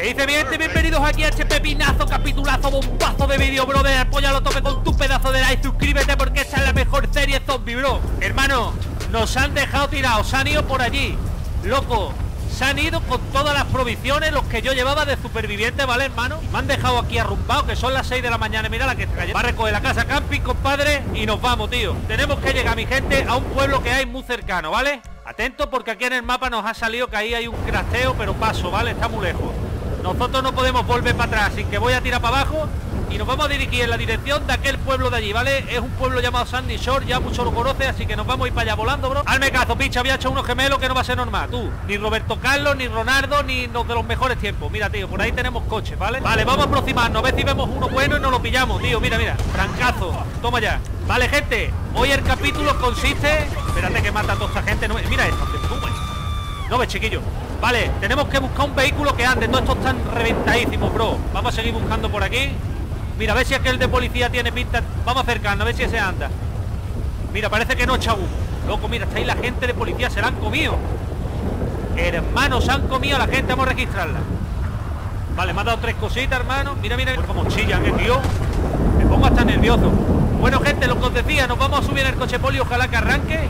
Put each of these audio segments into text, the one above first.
Que dice bien, bienvenidos aquí a este pepinazo, capitulazo, bombazo de vídeo, brother. Apóyalo a tope con tu pedazo de like, suscríbete porque esta es la mejor serie zombie, bro. Hermano, nos han dejado tirados, se han ido por allí, loco. Se han ido con todas las provisiones, los que yo llevaba de superviviente, ¿vale, hermano? Me han dejado aquí arrumbado, que son las 6 de la mañana. Mira la que está cayendo. Va a recoger la casa camping, compadre, y nos vamos, tío. Tenemos que llegar, mi gente, a un pueblo que hay muy cercano, ¿vale? Atento porque aquí en el mapa nos ha salido que ahí hay un crasteo, pero paso, ¿vale? Está muy lejos. Nosotros no podemos volver para atrás, así que voy a tirar para abajo y nos vamos a dirigir en la dirección de aquel pueblo de allí, ¿vale? Es un pueblo llamado Sandy Shore, ya muchos lo conocen, así que nos vamos a ir para allá volando, bro. Hazme caso, picha, había hecho unos gemelos que no va a ser normal, tú. Ni Roberto Carlos, ni Ronaldo, ni los de los mejores tiempos. Mira, tío, por ahí tenemos coches, ¿vale? Vale, vamos a aproximarnos, a ver si vemos uno bueno y nos lo pillamos, tío, mira, mira. Francazo, toma ya. Vale, gente, hoy el capítulo consiste... Espérate que mata a toda esta gente, no... Mira esto, no ves, chiquillo. Vale, tenemos que buscar un vehículo que ande. Todos estos están reventadísimos, bro. Vamos a seguir buscando por aquí. Mira, a ver si aquel de policía tiene pinta. Vamos a acercarnos, a ver si ese anda. Mira, parece que no, chabú. Loco, mira, está ahí la gente de policía. Se la han comido. Hermanos, se han comido a la gente. Vamos a registrarla. Vale, me ha dado 3 cositas, hermano. Mira, mira, como chillan, tío. Me pongo hasta nervioso. Bueno, gente, lo que os decía, nos vamos a subir en el coche poli. Ojalá que arranque.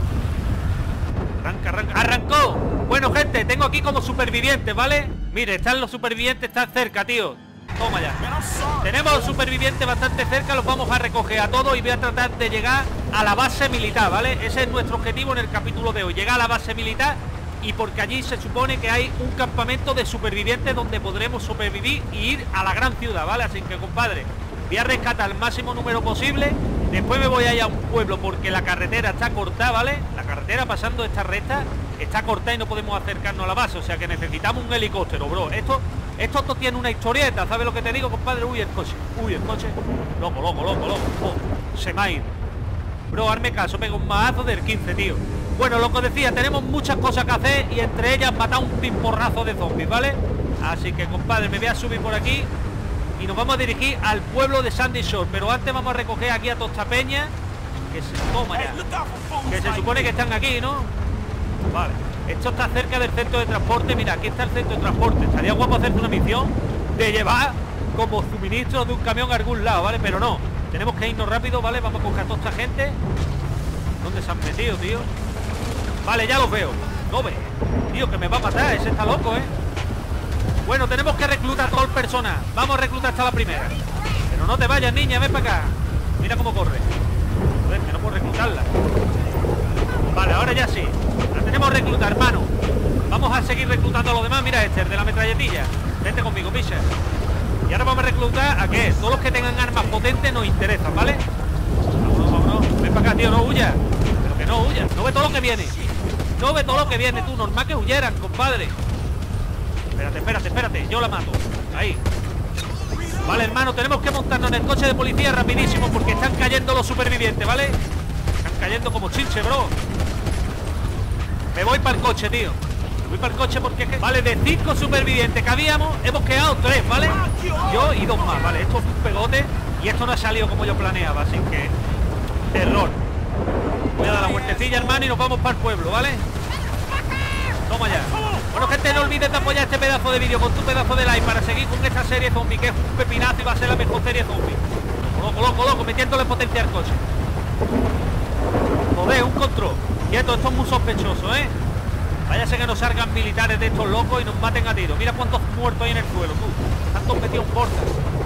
Arranca. Arrancó. Bueno, gente, tengo aquí como supervivientes, ¿vale? Mire, están los supervivientes, están cerca, tío. Toma ya. Tenemos los supervivientes bastante cerca, los vamos a recoger a todos y voy a tratar de llegar a la base militar, ¿vale? Ese es nuestro objetivo en el capítulo de hoy, llegar a la base militar, y porque allí se supone que hay un campamento de supervivientes donde podremos sobrevivir y ir a la gran ciudad, ¿vale? Así que, compadre, voy a rescatar el máximo número posible. Después me voy a ir a un pueblo porque la carretera está cortada, ¿vale? La carretera pasando esta recta está cortada y no podemos acercarnos a la base. O sea que necesitamos un helicóptero, bro. Esto tiene una historieta, ¿sabes lo que te digo, compadre? Uy, el coche. Uy, el coche. Loco. Oh, se me ha ido. Bro, hazme caso, pego un mazo del 15, tío. Bueno, lo que os decía, tenemos muchas cosas que hacer y entre ellas matar un pimporrazo de zombies, ¿vale? Así que, compadre, me voy a subir por aquí y nos vamos a dirigir al pueblo de Sandy Shore. Pero antes vamos a recoger aquí a toda esta peña que se toma ya, que se supone que están aquí, ¿no? Vale, esto está cerca del centro de transporte. Mira, aquí está el centro de transporte. Estaría guapo hacer una misión de llevar como suministro de un camión a algún lado, ¿vale? Pero no, tenemos que irnos rápido, ¿vale? Vamos a coger a toda esta gente. ¿Dónde se han metido, tío? Vale, ya los veo. No ve, tío, que me va a matar. Ese está loco, ¿eh? Bueno, tenemos que reclutar a todo el personal. Vamos a reclutar hasta la primera. Pero no te vayas, niña, ven para acá. Mira cómo corre. Joder, que no puedo reclutarla. Vale, ahora ya sí. La tenemos que reclutar, hermano. Vamos a seguir reclutando a los demás. Mira este, el de la metralletilla. Vente conmigo, picha. Y ahora vamos a reclutar a qué. Todos los que tengan armas potentes nos interesan, ¿vale? Vámonos. Ven para acá, tío, no huyas. Pero que no huyas. No ve todo lo que viene. No ve todo lo que viene, tú. Normal que huyeran, compadre. Espérate, yo la mato. Ahí. Vale, hermano, tenemos que montarnos en el coche de policía rapidísimo porque están cayendo los supervivientes, ¿vale? Están cayendo como chinche, bro. Me voy para el coche, tío. Voy para el coche porque... Vale, de 5 supervivientes que habíamos, hemos quedado 3, ¿vale? Yo y 2 más, ¿vale? Esto es un pegote y esto no ha salido como yo planeaba, así que... Error. Voy a dar la vueltecilla, hermano, y nos vamos para el pueblo, ¿vale? Toma ya. Bueno, gente, no olvides de apoyar este pedazo de vídeo con tu pedazo de like para seguir con esta serie zombie, que es un pepinazo y va a ser la mejor serie zombie. Loco, metiéndole potencia al coche. Joder, un control. Quieto, esto es muy sospechoso, ¿eh? Váyase que nos salgan militares de estos locos y nos maten a tiro. Mira cuántos muertos hay en el suelo, tú. Están todos metidos en portas.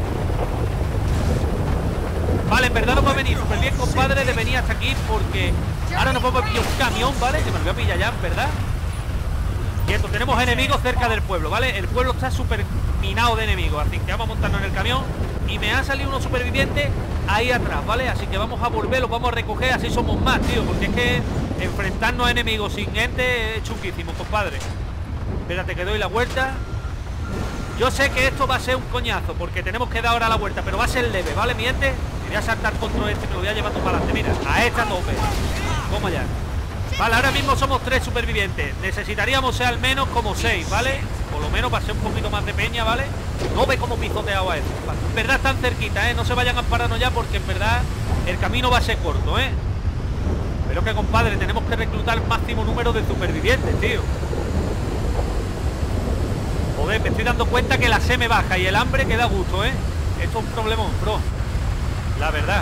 Vale, en verdad nos va a venir súper bien, compadre, de venir hasta aquí porque ahora nos vamos a pillar un camión, ¿vale? Que me lo voy a pillar ya, en verdad. Quieto, tenemos enemigos cerca del pueblo, ¿vale? El pueblo está súper minado de enemigos, así que vamos a montarnos en el camión. Y me ha salido unos supervivientes ahí atrás, ¿vale? Así que vamos a volver, los vamos a recoger, así somos más, tío. Porque es que enfrentarnos a enemigos sin gente es chunguísimo, compadre. Espérate que doy la vuelta. Yo sé que esto va a ser un coñazo porque tenemos que dar ahora la vuelta, pero va a ser leve, ¿vale, mi gente? Me voy a saltar contra este, que lo voy a llevar todo para adelante. Mira, a esta tope. Toma ya. Vale, ahora mismo somos 3 supervivientes. Necesitaríamos ser al menos como 6, ¿vale? Por lo menos para ser un poquito más de peña, ¿vale? No ve cómo pisoteado a eso. Vale. En verdad están cerquita, ¿eh? No se vayan a pararnos ya porque en verdad el camino va a ser corto, ¿eh? Pero que, compadre, tenemos que reclutar el máximo número de supervivientes, tío. Joder, me estoy dando cuenta que la sed me baja y el hambre que da gusto, ¿eh? Esto es un problemón, bro. La verdad.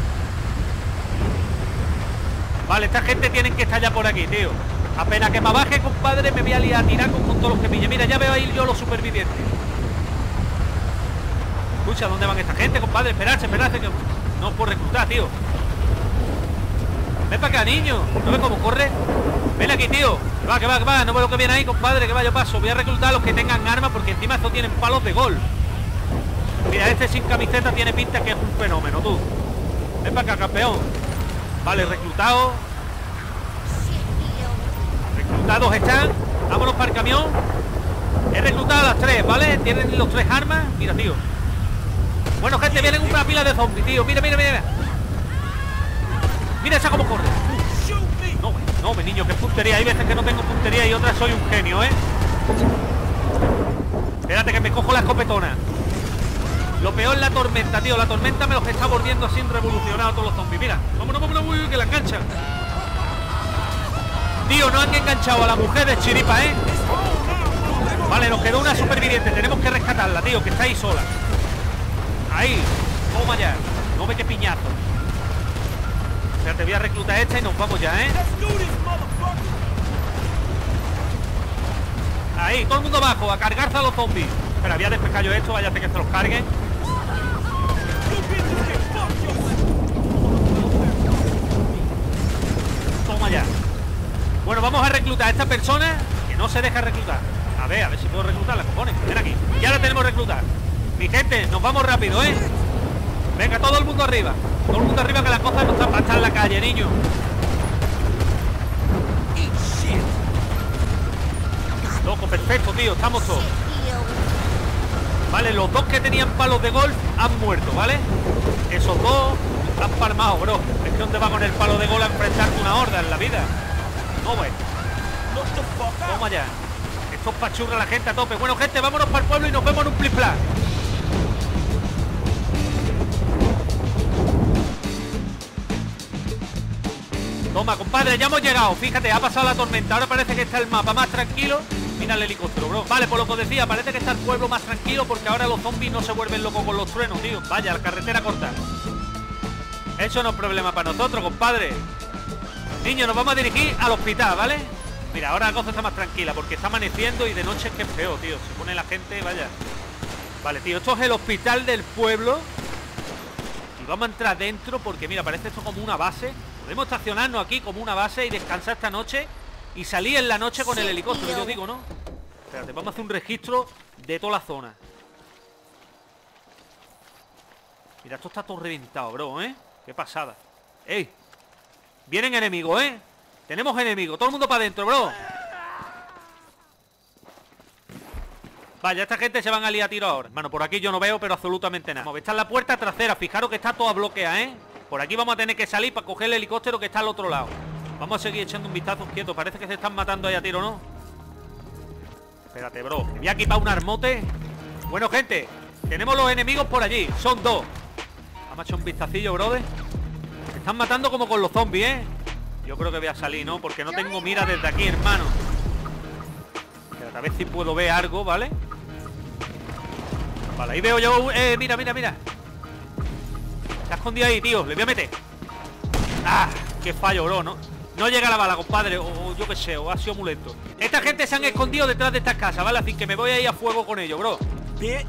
Vale, esta gente tienen que estar ya por aquí, tío. Apenas que me baje, compadre, me voy a liar a tirar con todos los que pille. Mira, ya veo ahí yo los supervivientes. Escucha, ¿dónde van esta gente, compadre? Esperarse, que no os puedo reclutar, tío. Ven para acá, niño. ¿No ves cómo corre? Ven aquí, tío. Que va. No veo lo que viene ahí, compadre. Que va, yo paso. Voy a reclutar a los que tengan armas, porque encima estos tienen palos de gol. Mira, este sin camiseta tiene pinta que es un fenómeno, tú. Ven para acá, campeón. Vale, reclutado. Reclutados están. Vámonos para el camión. He reclutado a las 3, ¿vale? Tienen los 3 armas. Mira, tío. Bueno, gente, vienen una pila de zombies, tío. Mira. Mira esa cómo corre. No, mi niño, qué puntería. Hay veces que no tengo puntería y otras soy un genio, ¿eh? Espérate que me cojo la escopetona. Lo peor es la tormenta, tío. La tormenta me los está volviendo así revolucionados todos los zombies. Mira, vámonos, uy, que la enganchan. Tío, no han enganchado a la mujer de Chiripa, ¿eh? Vale, nos quedó una superviviente. Tenemos que rescatarla, tío, que está ahí sola. Ahí, toma ya. No ve qué piñazo. O sea, te voy a reclutar esta y nos vamos ya, ¿eh? Ahí, todo el mundo abajo, a cargarse a los zombies. Espera, voy a despejar yo esto, váyate que se los carguen. Toma ya. Bueno, vamos a reclutar a esta persona que no se deja reclutar. A ver si puedo reclutarla, cojones. Ven aquí. Ya la tenemos reclutar. Mi gente, nos vamos rápido, ¿eh? Venga, todo el mundo arriba. Todo el mundo arriba, que las cosas no están para estar en la calle, niño. Loco, perfecto, tío. Estamos todos. Vale, los dos que tenían palos de golf han muerto, ¿vale? Esos dos han palmado, bro. Es que ¿dónde va con el palo de golf a enfrentarte una horda en la vida? No, güey. Toma ya. Esto es pachurra la gente a tope. Bueno, gente, vámonos para el pueblo y nos vemos en un plis-plas. Toma, compadre, ya hemos llegado. Fíjate, ha pasado la tormenta. Ahora parece que está el mapa más tranquilo. Mira el helicóptero, bro. Vale, por lo que os decía, parece que está el pueblo más tranquilo porque ahora los zombies no se vuelven locos con los truenos, tío. Vaya, la carretera corta. Eso no es problema para nosotros, compadre. Niños, nos vamos a dirigir al hospital, ¿vale? Mira, ahora la cosa está más tranquila porque está amaneciendo y de noche es que es feo, tío. Se pone la gente, vaya. Vale, tío, esto es el hospital del pueblo. Y vamos a entrar dentro porque, mira, parece esto como una base. Podemos estacionarnos aquí como una base y descansar esta noche y salir en la noche con el helicóptero, yo digo, ¿no? Espérate, vamos a hacer un registro de toda la zona. Mira, esto está todo reventado, bro, ¿eh? Qué pasada. ¡Ey! Vienen enemigos, ¿eh? Tenemos enemigos, todo el mundo para adentro, bro. Vaya, esta gente se van a liar a tiro ahora. Hermano, por aquí yo no veo, pero absolutamente nada. Esta es la puerta trasera, fijaros que está toda bloqueada, ¿eh? Por aquí vamos a tener que salir para coger el helicóptero que está al otro lado. Vamos a seguir echando un vistazo quieto. Parece que se están matando ahí a tiro, ¿no? Espérate, bro. Me voy a equipar un armote. Bueno, gente, tenemos los enemigos por allí. Son 2. Vamos a echar un vistacillo, brother. Se están matando como con los zombies, ¿eh? Yo creo que voy a salir, ¿no? Porque no tengo mira desde aquí, hermano. Espérate, a ver si puedo ver algo, ¿vale? Vale, ahí veo yo... mira. Se ha escondido ahí, tío. Le voy a meter. ¡Ah! ¡Qué fallo, bro! No llega la bala, compadre. O yo qué sé, o ha sido muy lento. Esta gente se han escondido detrás de estas casas, ¿vale? Así que me voy a ir a fuego con ellos, bro. Mira,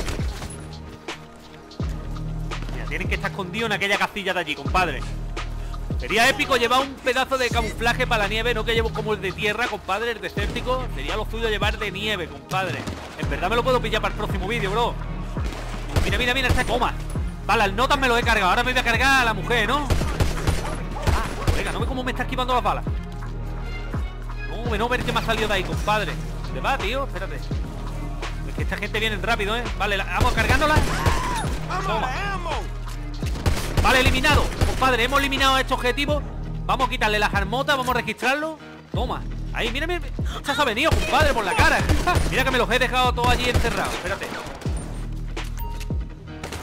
tienen que estar escondidos en aquella casilla de allí, compadre. Sería épico llevar un pedazo de camuflaje para la nieve. No que llevo como el de tierra, compadre. El desértico. Sería lo suyo llevar de nieve, compadre. En verdad me lo puedo pillar para el próximo vídeo, bro. Mira, esta toma. Vale, el notas me lo he cargado. Ahora me voy a cargar a la mujer, ¿no? Venga, no ve cómo me está esquivando las balas. No ver qué me ha salido de ahí, compadre. ¿Dónde va, tío? Espérate. Es que esta gente viene rápido, ¿eh? Vale, vamos cargándola. Toma. Vale, eliminado. Compadre, hemos eliminado a este objetivo. Vamos a quitarle las armotas, vamos a registrarlo. Toma. Ahí, mira. Esta se ha venido, compadre, por la cara. Mira que me los he dejado todos allí encerrados. Espérate.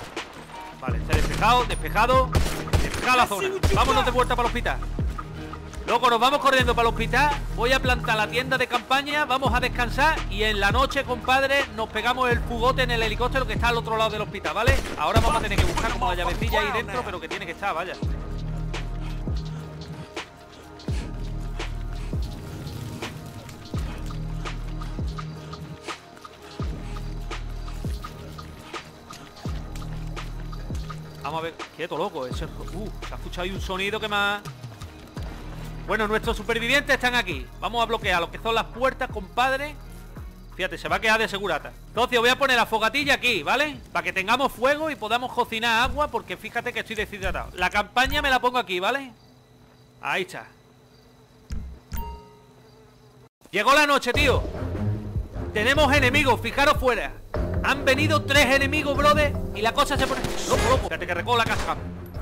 Vale, está despejado la zona. Vámonos de vuelta para el hospital. Loco, nos vamos corriendo para el hospital. Voy a plantar la tienda de campaña. Vamos a descansar. Y en la noche, compadre, nos pegamos el fugote en el helicóptero que está al otro lado del hospital, ¿vale? Ahora vamos a tener que buscar como la llavecilla ahí dentro, pero que tiene que estar, vaya. Vamos a ver. Quieto, loco. Eso es... se ha escuchado ahí un sonido que más... Bueno, nuestros supervivientes están aquí. Vamos a bloquear lo que son las puertas, compadre. Fíjate, se va a quedar de segurata. Entonces voy a poner la fogatilla aquí, ¿vale? Para que tengamos fuego y podamos cocinar agua, porque fíjate que estoy deshidratado. La campaña me la pongo aquí, ¿vale? Ahí está. Llegó la noche, tío. Tenemos enemigos, fijaros fuera. Han venido 3 enemigos, brother. Y la cosa se pone... Loco, loco. Fíjate que recojo la caja.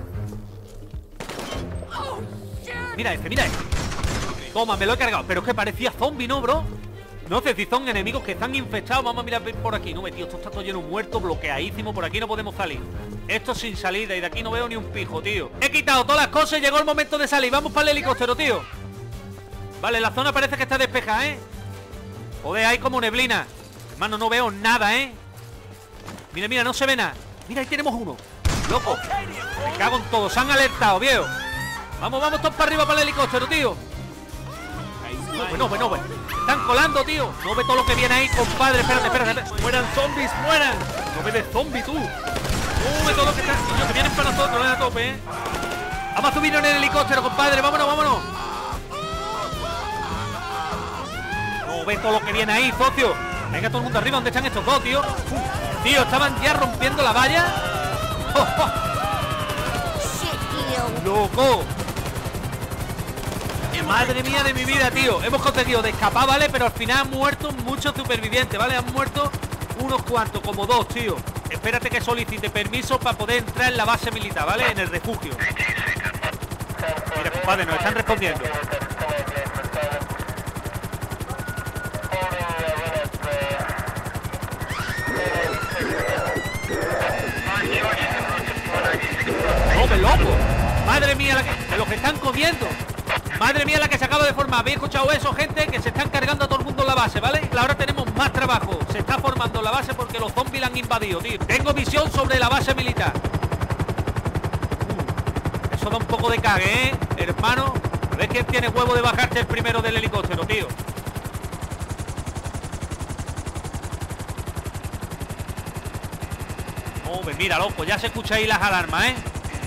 Mira este, mira este. Toma, me lo he cargado. Pero es que parecía zombie, ¿no, bro? No sé si son enemigos que están infectados. Vamos a mirar por aquí. No, tío, esto está todo lleno de muertos, bloqueadísimo. Por aquí no podemos salir. Esto sin salida. Y de aquí no veo ni un pijo, tío. He quitado todas las cosas y llegó el momento de salir. Vamos para el helicóptero, tío. Vale, la zona parece que está despejada, ¿eh? Joder, hay como neblina. Hermano, no veo nada, ¿eh? Mira, mira, no se ve nada. Mira, ahí tenemos uno. Loco. Me cago en todo. Se han alertado, viejo. Vamos, vamos todos para arriba para el helicóptero, tío. Bueno. Están colando, tío. No ve todo lo que viene ahí, compadre. Espérate. Mueran zombies, mueran. No ve de zombie, tú. No ve todo lo que está. Niños, que vienen para nosotros, a tope, ¿eh? Vamos a subir en el helicóptero, compadre. Vámonos. No ve todo lo que viene ahí, socio. Venga todo el mundo arriba. ¿Dónde están estos dos, tío? Tío, estaban ya rompiendo la valla. ¡Loco! Madre mía de mi vida, tío. Hemos conseguido de escapar, ¿vale? Pero al final han muerto muchos supervivientes, ¿vale? Han muerto unos cuantos, como 2, tío. Espérate que solicite permiso para poder entrar en la base militar, ¿vale? En el refugio. Mira, compadre, nos están respondiendo. ¡No, qué loco! Madre mía, de los que están comiendo. Madre mía, la que se acaba de formar. ¿Habéis escuchado eso, gente? Que se están cargando a todo el mundo en la base, ¿vale? Ahora tenemos más trabajo. Se está formando la base porque los zombies la han invadido, tío. Tengo visión sobre la base militar. Eso da un poco de cague, ¿eh? Hermano, a ver quién tiene huevo de bajarse el primero del helicóptero, tío. Hombre, mira, loco, ya se escucha ahí las alarmas, ¿eh?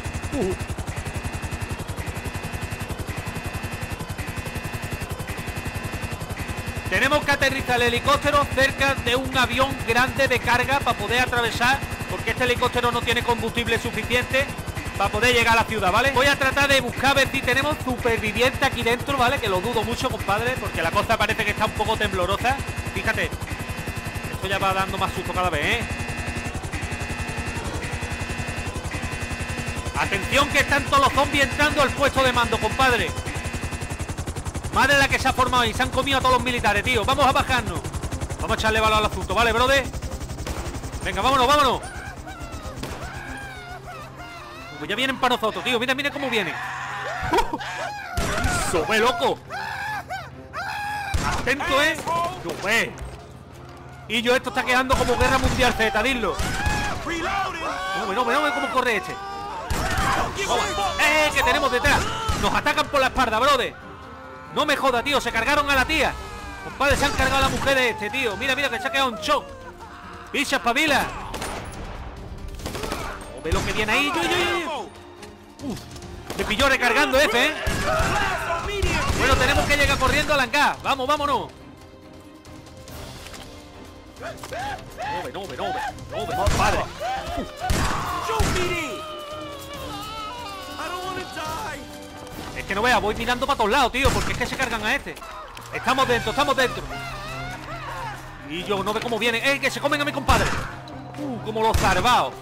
Tenemos que aterrizar el helicóptero cerca de un avión grande de carga para poder atravesar, porque este helicóptero no tiene combustible suficiente para poder llegar a la ciudad, ¿vale? Voy a tratar de buscar a ver si tenemos supervivientes aquí dentro, ¿vale? Que lo dudo mucho, compadre, porque la cosa parece que está un poco temblorosa. Fíjate, esto ya va dando más susto cada vez, ¿eh? Atención que están todos los zombies entrando al puesto de mando, compadre. Madre la que se ha formado y se han comido a todos los militares, tío. Vamos a bajarnos. Vamos a echarle valor al asunto, ¿vale, brother? Venga, vámonos. Pues ya vienen para nosotros, tío. Mira cómo vienen. ¡Sobe, loco! Atento, ¿eh? ¡Sobe! Y esto está quedando como Guerra Mundial Z, dilo. No, cómo corre este. Que tenemos detrás. Nos atacan por la espalda, brother. No me joda, tío, se cargaron a la tía. Compadre, se han cargado a la mujer de este, tío. Mira, que se ha quedado en shock. Bicha, espabila. Ve lo que viene ahí. Me pilló recargando F, ¿eh? Bueno, tenemos que llegar corriendo al hangar. Vámonos. No, padre. Es que no veas, voy mirando para todos lados, tío, porque es que se cargan a este. Estamos dentro. Y yo no ve cómo vienen. Que se comen a mi compadre. Como los zarbaos.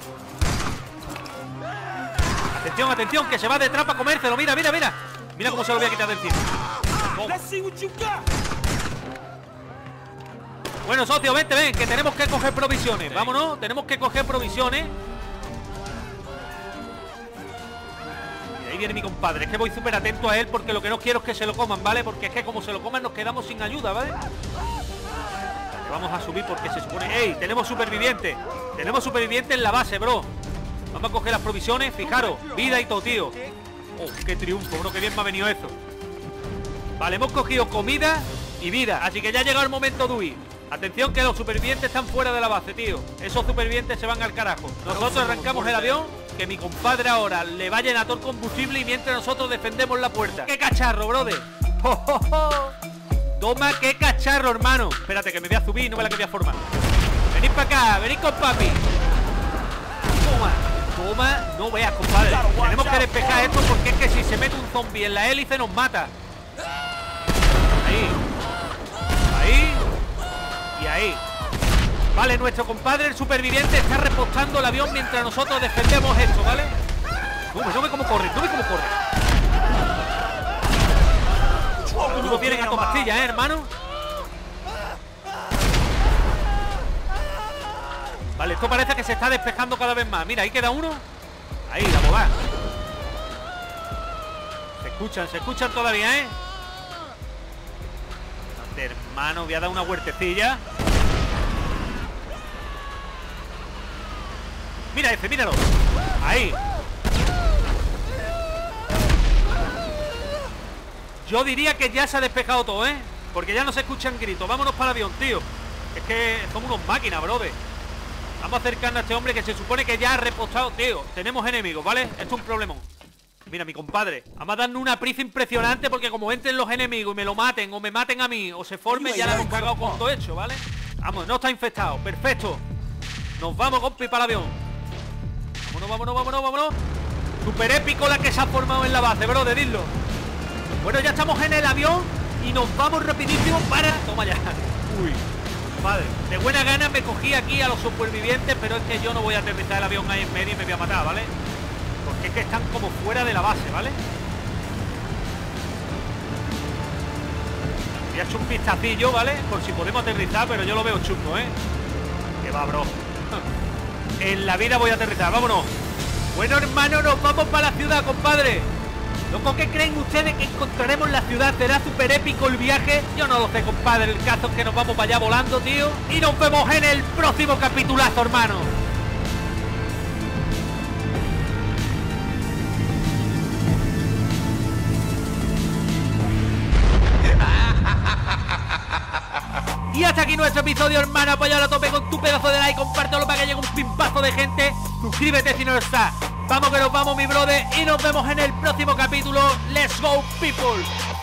Atención, que se va detrás para comérselo. Mira. Mira cómo se lo voy a quitar de encima. Bueno, socio, ven, que tenemos que coger provisiones. Vámonos, tenemos que coger provisiones. Ahí viene mi compadre. Es que voy súper atento a él porque lo que no quiero es que se lo coman, ¿vale? Porque es que como se lo coman nos quedamos sin ayuda, ¿vale? Vamos a subir porque se supone... ¡Ey! Tenemos supervivientes. Tenemos supervivientes en la base, bro. Vamos a coger las provisiones. Fijaros, vida y todo, tío. Oh, qué triunfo, bro. Qué bien me ha venido esto. Vale, hemos cogido comida y vida. Así que ya ha llegado el momento de huir. Atención que los supervivientes están fuera de la base, tío. Esos supervivientes se van al carajo. Nosotros arrancamos el avión. Que mi compadre ahora le va a llenar todo el combustible y mientras nosotros defendemos la puerta. ¡Qué cacharro, brother! ¡Oh, oh, oh! Toma, qué cacharro, hermano. Espérate, que me voy a subir y no me la quería formar. Venid para acá, venid con papi. Toma, toma. No veas, compadre. Tenemos que despejar esto porque es que si se mete un zombie en la hélice nos mata. Ahí. Ahí. Y ahí. Vale, nuestro compadre, el superviviente, está repostando el avión mientras nosotros defendemos esto, ¿vale? No ve cómo corre, no ve cómo corre. Tú no tienes gato pastilla, hermano. Vale, esto parece que se está despejando cada vez más. Mira, ahí queda uno. Ahí, la boba. Se escuchan todavía, ¿eh? Hermano, voy a dar una huertecilla. Mira ese, míralo. Ahí. Yo diría que ya se ha despejado todo, ¿eh? Porque ya no se escuchan gritos. Vámonos para el avión, tío. Es que somos unos máquinas, brother. Vamos a acercarnos a este hombre que se supone que ya ha repostado, tío. Tenemos enemigos, ¿vale? Esto es un problemón. Mira, mi compadre. Vamos a darnos una prisa impresionante porque como entren los enemigos y me lo maten o me maten a mí o se formen, ya la hemos cargado con todo hecho, ¿vale? Vamos, no está infectado. Perfecto. Nos vamos, compi, para el avión. Vámonos. Super épico la que se ha formado en la base, bro, de dilo. Bueno, ya estamos en el avión y nos vamos rapidísimo para... Toma ya. Uy, padre. De buena gana me cogí aquí a los supervivientes, pero es que yo no voy a aterrizar el avión ahí en medio y me voy a matar, ¿vale? Porque es que están como fuera de la base, ¿vale? Voy a echar un vistacillo, ¿vale? Por si podemos aterrizar, pero yo lo veo chungo, ¿eh? Que va, bro. En la vida voy a aterrizar, vámonos. Bueno, hermano, nos vamos para la ciudad, compadre. ¿Loco, qué creen ustedes que encontraremos en la ciudad? ¿Será súper épico el viaje? Yo no lo sé, compadre. El caso es que nos vamos para allá volando, tío. Y nos vemos en el próximo capitulazo, hermano. Y hasta aquí nuestro episodio, hermano. Apoyalo a tope con tu pedazo de like, compártelo para que llegue un pimpazo de gente. Suscríbete si no lo estás. Vamos que nos vamos, mi brother. Y nos vemos en el próximo capítulo. Let's go, people.